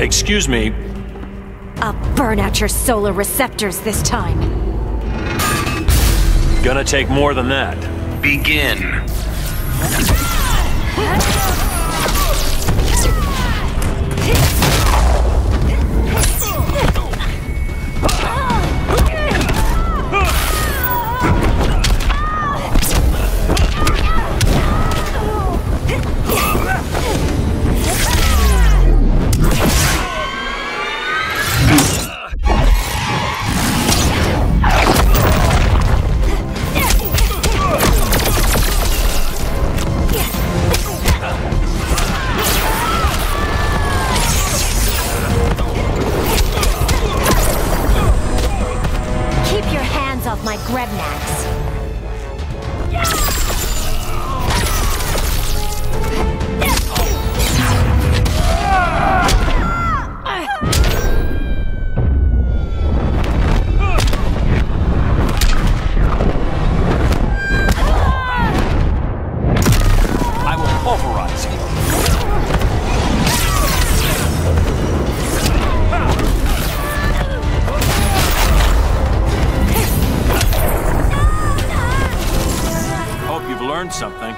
Excuse me. I'll burn out your solar receptors this time. Gonna take more than that. Begin. Off my Grebnax. I will pulverize you. You've learned something.